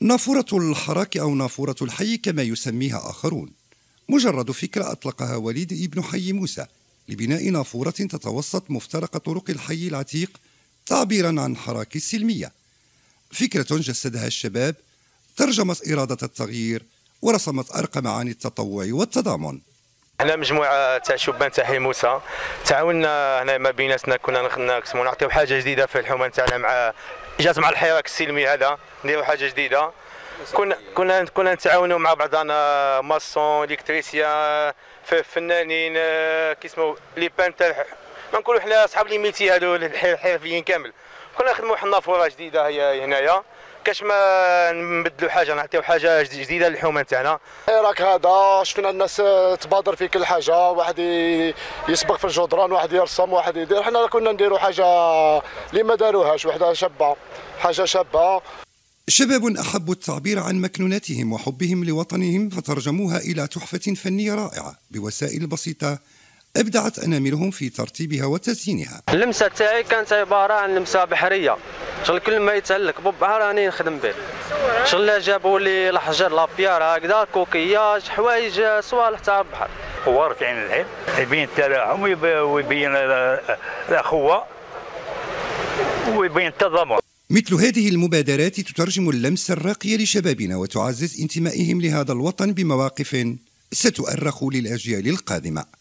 نافورة الحراك أو نافورة الحي كما يسميها آخرون، مجرد فكرة أطلقها وليد ابن حي موسى لبناء نافورة تتوسط مفترق طرق الحي العتيق تعبيرا عن حراك السلمية. فكرة جسدها الشباب، ترجمت إرادة التغيير ورسمت أرقى معاني التطوع والتضامن. احنا مجموعه تاع شبان تاع حي موسى تعاوننا هنا ما بيناتنا، كنا نقسموا نعطيو حاجه جديده في الحومه تاعنا، مع جات مع الحراك السلمي هذا نديروا حاجه جديده. كنا نتعاونوا مع بعضنا، ماسون، الكتريسيان، فنانين كيسموا لي بانتر، ما نقولوا حنا اصحاب لي ميتي هذو الحرفيين كامل. كنا نخدموا حنا نافوره جديده هي هنايا، كاش ما نبدلوا حاجه نعطيو حاجه جديده للحومه تاعنا. راك هذا شفنا الناس تبادر في كل حاجه، واحد يسبق في الجدران، واحد يرسم، واحد يدير. حنا كنا نديروا حاجه اللي ما داروهاش، وحده شابه، حاجه شابه. شباب أحبوا التعبير عن مكنوناتهم وحبهم لوطنهم فترجموها إلى تحفة فنية رائعة بوسائل بسيطة أبدعت أناملهم في ترتيبها وتزيينها. اللمسة تاعي كانت عبارة عن لمسة بحرية، شغل كل ما يتعلق بالبحر راني نخدم به. شغل جابوا لي الحجر لابيار هكذا، كوكياج، حوايج، صوالح تاع البحر. خوار في عين العين يبين التلاحم ويبين الأخوة ويبين التضامن. مثل هذه المبادرات تترجم اللمس الراقي لشبابنا وتعزز انتمائهم لهذا الوطن بمواقف ستؤرخ للأجيال القادمة.